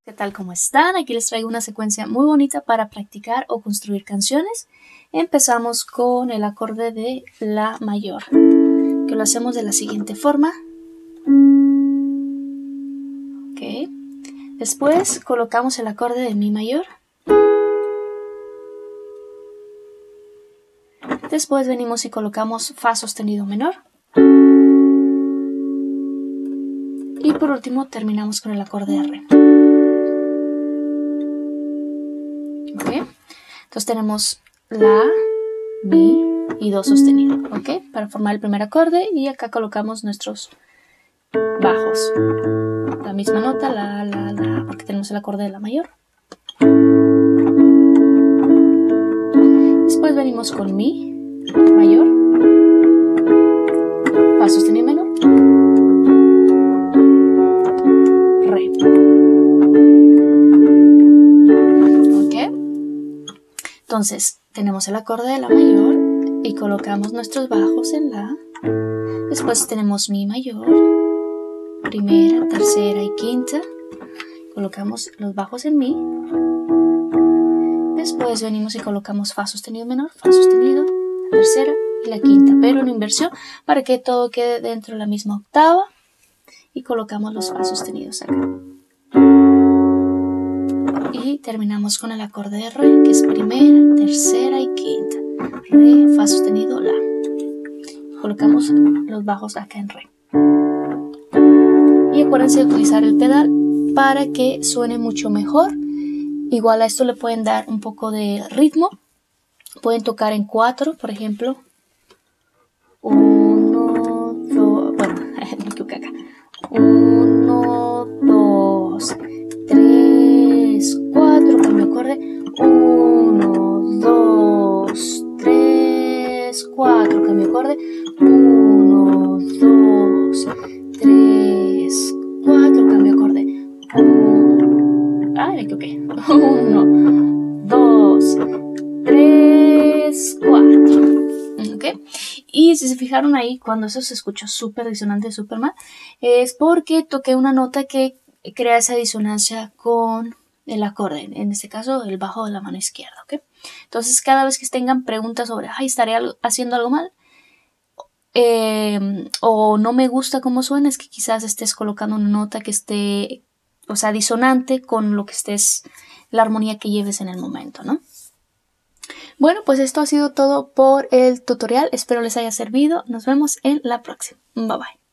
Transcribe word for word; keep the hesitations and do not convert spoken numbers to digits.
¿Qué tal? ¿Cómo están? Aquí les traigo una secuencia muy bonita para practicar o construir canciones. Empezamos con el acorde de La mayor, que lo hacemos de la siguiente forma. Ok. Después colocamos el acorde de Mi mayor. Después venimos y colocamos Fa sostenido menor. Y por último terminamos con el acorde de Re. ¿Ok? Entonces tenemos La, Mi y Do sostenido, ¿ok? Para formar el primer acorde, y acá colocamos nuestros bajos. La misma nota, La, La, La, porque tenemos el acorde de La mayor. Después venimos con Mi mayor, Fa sostenido menor, Re. Entonces, tenemos el acorde de La mayor y colocamos nuestros bajos en La. Después tenemos Mi mayor, primera, tercera y quinta. Colocamos los bajos en Mi. Después venimos y colocamos Fa sostenido menor, Fa sostenido, la tercera y la quinta, pero en inversión para que todo quede dentro de la misma octava. Y colocamos los Fa sostenidos acá. Y terminamos con el acorde de Re, que es primera, tercera y quinta. Re, Fa sostenido, La. Colocamos los bajos acá en Re. Y acuérdense de utilizar el pedal para que suene mucho mejor. Igual a esto le pueden dar un poco de ritmo. Pueden tocar en cuatro, por ejemplo. Uno, dos, bueno, me equivoqué acá. Uno, dos, tres, cuatro, cambio acorde. Uno, dos, tres, cuatro, cambio acorde. Uno, dos, tres, cuatro, cambio acorde. Uno, ah, me equivoqué. Uno, dos, tres, cuatro. ¿Ok? Y si se fijaron ahí, cuando eso se escuchó súper disonante, súper mal, es porque toqué una nota que crea esa disonancia con el acorde, en este caso el bajo de la mano izquierda, ¿ok? Entonces cada vez que tengan preguntas sobre, ay, estaré haciendo algo mal, eh, o no me gusta cómo suena, es que quizás estés colocando una nota que esté, o sea, disonante con lo que estés, la armonía que lleves en el momento, ¿no? Bueno, pues esto ha sido todo por el tutorial, espero les haya servido, nos vemos en la próxima, bye bye.